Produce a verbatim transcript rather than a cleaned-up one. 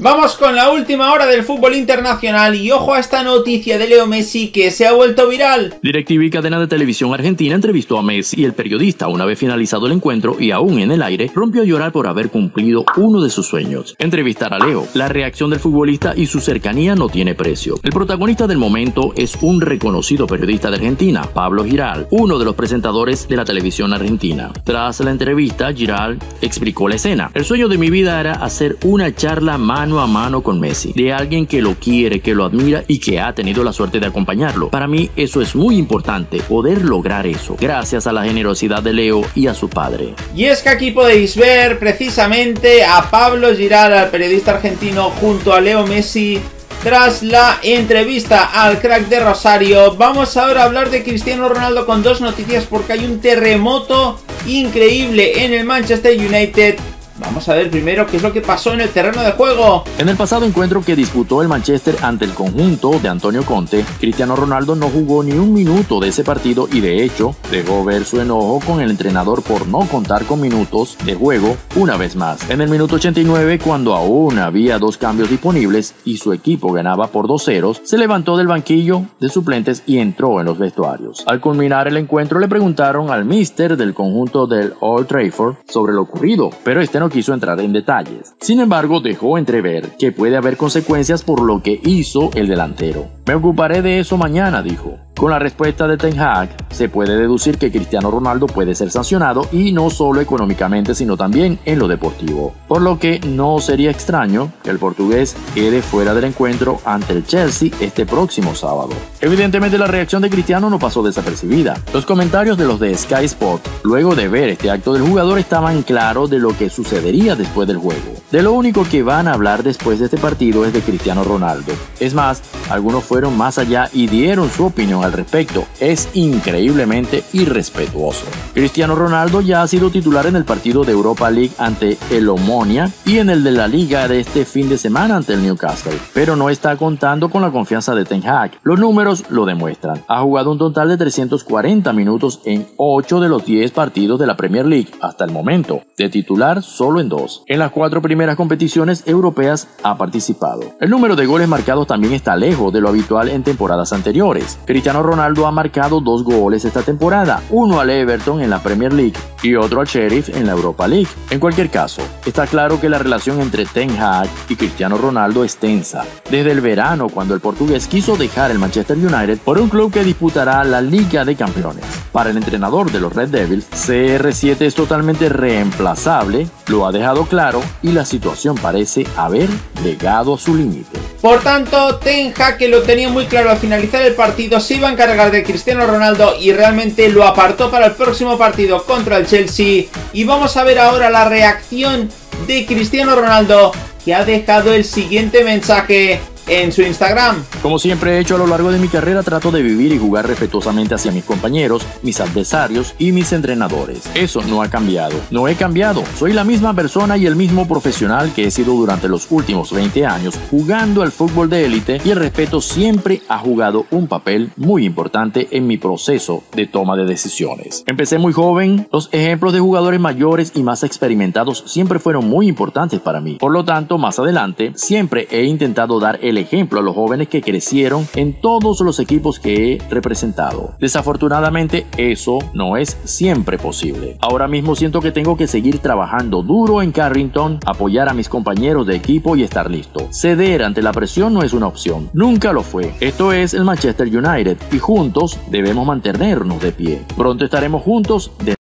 Vamos con la última hora del fútbol internacional y ojo a esta noticia de Leo Messi que se ha vuelto viral. DirecTV, cadena de televisión argentina, entrevistó a Messi y el periodista una vez finalizado el encuentro y aún en el aire rompió a llorar por haber cumplido uno de sus sueños: entrevistar a Leo. La reacción del futbolista y su cercanía no tiene precio. El protagonista del momento es un reconocido periodista de Argentina, Pablo Giral, uno de los presentadores de la televisión argentina. Tras la entrevista, Giral explicó la escena. El sueño de mi vida era hacer una charla mano a mano con Messi, de alguien que lo quiere, que lo admira y que ha tenido la suerte de acompañarlo. Para mí eso es muy importante, poder lograr eso, gracias a la generosidad de Leo y a su padre. Y es que aquí podéis ver precisamente a Pablo Giral, al periodista argentino, junto a Leo Messi, tras la entrevista al crack de Rosario. Vamos ahora a hablar de Cristiano Ronaldo con dos noticias porque hay un terremoto increíble en el Manchester United. Vamos a ver primero qué es lo que pasó en el terreno de juego. En el pasado encuentro que disputó el Manchester ante el conjunto de Antonio Conte, Cristiano Ronaldo no jugó ni un minuto de ese partido y de hecho dejó ver su enojo con el entrenador por no contar con minutos de juego una vez más. En el minuto ochenta y nueve, cuando aún había dos cambios disponibles y su equipo ganaba por dos ceros, se levantó del banquillo de suplentes y entró en los vestuarios. Al culminar el encuentro le preguntaron al míster del conjunto del Old Trafford sobre lo ocurrido, pero este no quiso entrar en detalles. Sin embargo, dejó entrever que puede haber consecuencias por lo que hizo el delantero. Me ocuparé de eso mañana, dijo. Con la respuesta de Ten Hag, se puede deducir que Cristiano Ronaldo puede ser sancionado y no solo económicamente, sino también en lo deportivo. Por lo que no sería extraño que el portugués quede fuera del encuentro ante el Chelsea este próximo sábado. Evidentemente la reacción de Cristiano no pasó desapercibida. Los comentarios de los de Sky Sport, luego de ver este acto del jugador, estaban claros de lo que sucedería después del juego. De lo único que van a hablar después de este partido es de Cristiano Ronaldo. Es más, algunos fueron más allá y dieron su opinión al respecto. Es increíblemente irrespetuoso. Cristiano Ronaldo ya ha sido titular en el partido de Europa League ante el Omonia y en el de la Liga de este fin de semana ante el Newcastle, pero no está contando con la confianza de Ten Hag. Los números lo demuestran. Ha jugado un total de trescientos cuarenta minutos en ocho de los diez partidos de la Premier League hasta el momento, de titular solo en dos. En las cuatro primeras competiciones europeas ha participado. El número de goles marcados también está lejos de lo habitual en temporadas anteriores. Cristiano Ronaldo ha marcado dos goles esta temporada, uno al Everton en la Premier League y otro al Sheriff en la Europa League. En cualquier caso, está claro que la relación entre Ten Hag y Cristiano Ronaldo es tensa. Desde el verano, cuando el portugués quiso dejar el Manchester United por un club que disputará la Liga de Campeones. Para el entrenador de los Red Devils, C R siete es totalmente reemplazable, lo ha dejado claro y la situación parece haber llegado a su límite. Por tanto, Ten Hag, que lo tenía muy claro al finalizar el partido, se iba a encargar de Cristiano Ronaldo y realmente lo apartó para el próximo partido contra el Chelsea. Y vamos a ver ahora la reacción de Cristiano Ronaldo, que ha dejado el siguiente mensaje en su Instagram. Como siempre he hecho a lo largo de mi carrera, trato de vivir y jugar respetuosamente hacia mis compañeros, mis adversarios y mis entrenadores. Eso no ha cambiado. No he cambiado. Soy la misma persona y el mismo profesional que he sido durante los últimos veinte años jugando al fútbol de élite, y el respeto siempre ha jugado un papel muy importante en mi proceso de toma de decisiones. Empecé muy joven. Los ejemplos de jugadores mayores y más experimentados siempre fueron muy importantes para mí. Por lo tanto, más adelante siempre he intentado dar el el ejemplo a los jóvenes que crecieron en todos los equipos que he representado. Desafortunadamente, eso no es siempre posible. Ahora mismo siento que tengo que seguir trabajando duro en Carrington, apoyar a mis compañeros de equipo y estar listo. Ceder ante la presión no es una opción. Nunca lo fue. Esto es el Manchester United y juntos debemos mantenernos de pie. Pronto estaremos juntos de